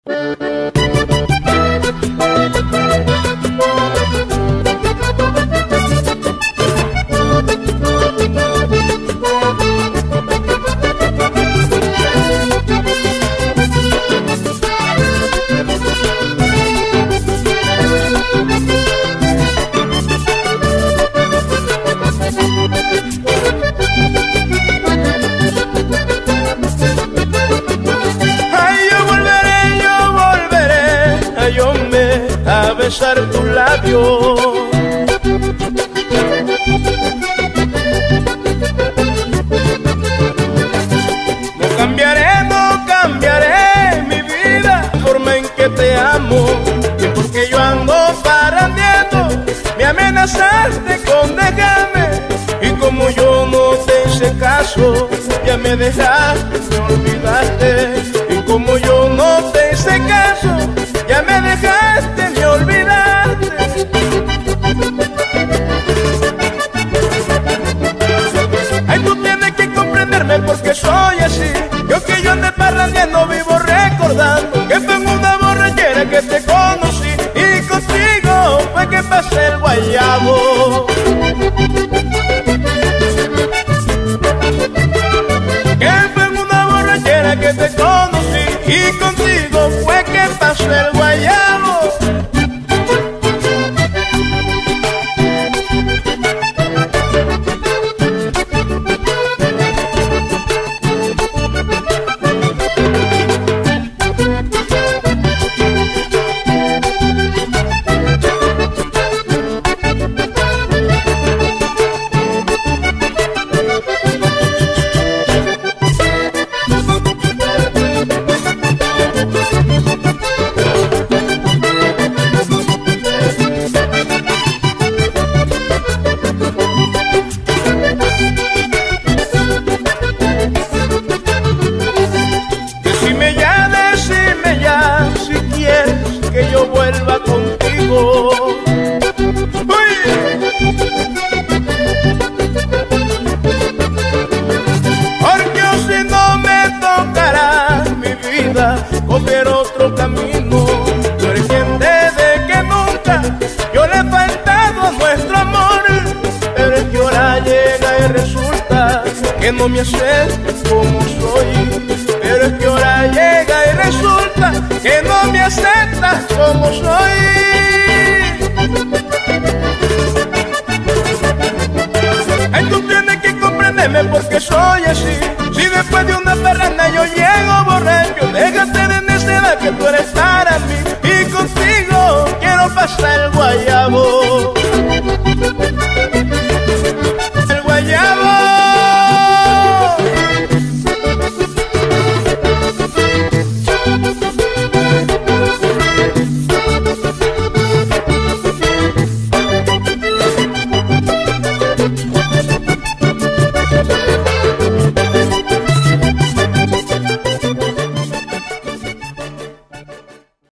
Besar tus labios. No cambiaré mi vida, la forma en que te amo. Y porque yo ando parrandeando, me amenazaste con dejarme. Y como yo no te hice caso, ya me dejaste, me olvidaste. Y como yo no te hice caso, ya me dejaste, me olvidaste. Ay, tú tienes que comprenderme porque soy así. Yo que yo ande parrandeando vivo recordando que fue en una borrachera que te conocí y contigo fue que pasé el guayabo. Que fue en una borrachera que te conocí y contigo fue que pasé el guayabo. Vuelva contigo. Uy. Porque si no me tocará mi vida coger otro camino. Tú eres quien desde que nunca yo le he faltado a nuestro amor. Pero es que ahora llega y resulta que no me aceptas como soy. Pero es que ahora llega y resulta que no me aceptas como soy. Ay, tú tienes que comprenderme porque soy así. Si después de una parranda yo llego borracho, déjate de necedad que tú eres para mí. Y contigo quiero pasar el guayabo.